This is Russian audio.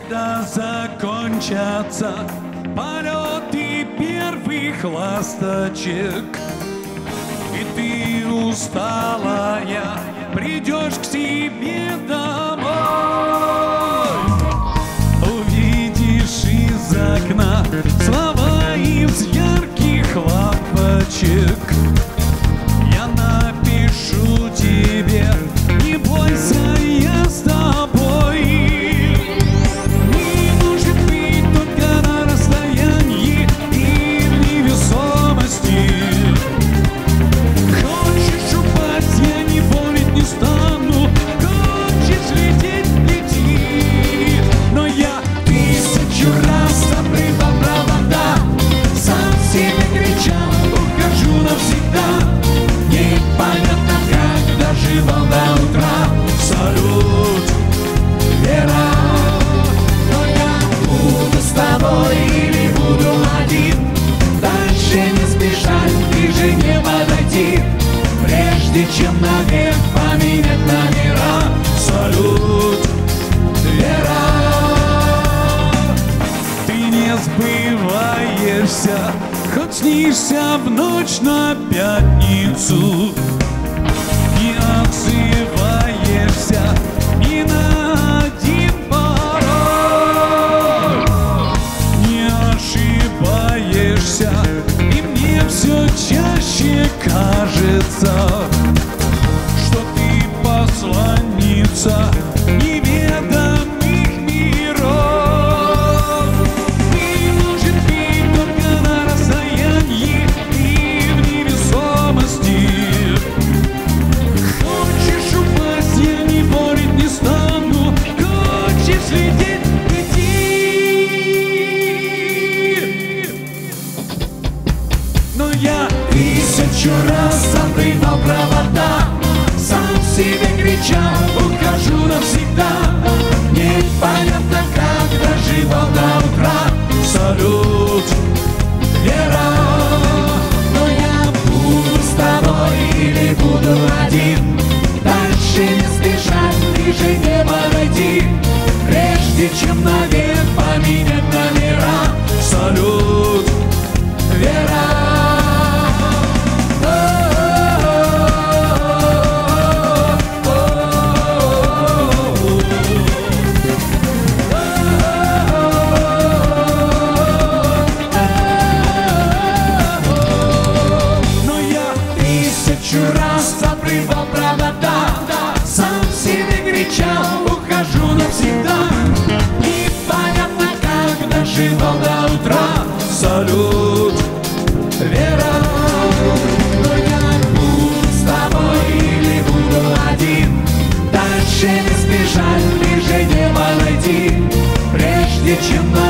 когда закончатся полеты первых ласточек, и ты усталая придешь к себе домой, увидишь из окна слова из ярких лампочек. Я напишу тебе: не бойся, я с тобой. Не может быть только на расстоянии и в невесомости. Хочешь упасть, я не борить не стану. Хочешь лететь, лети. Но я тысячу раз обрывал провода, сам себе кричал: ухожу навсегда. Непонятно, как доживал до утра. Салют, Вера. Но я буду с тобой или буду один. Дальше не спешать, ближе не подойти, прежде чем навек поменять номера. Салют, Вера. Ты не сбываешься, хоть снишься в ночь на пятницу. Не отзываешься ни на один пароль. Не ошибаешься, и мне все чаще кажется, что ты посланница неведомых миров. Не может быть только на расстоянии и в невесомости. Хочешь упасть, я не борить не стану. Хочешь лететь, лети. Но я тысячу раз обрывал провода, сам себе кричал: ухожу навсегда. Непонятно, как доживал до утра. Салют, Вера. Но я буду с тобой или буду один. Дальше не спешать, ближе не подойти, прежде чем навек поменять номера. Салют, Вера. Тысячу раз обрывал провода, сам себе кричал: ухожу навсегда. Непонятно, как доживал до утра. Салют, Вера. Но я буду с тобой или буду один. Дальше не спешать, ближе не подойти, прежде чем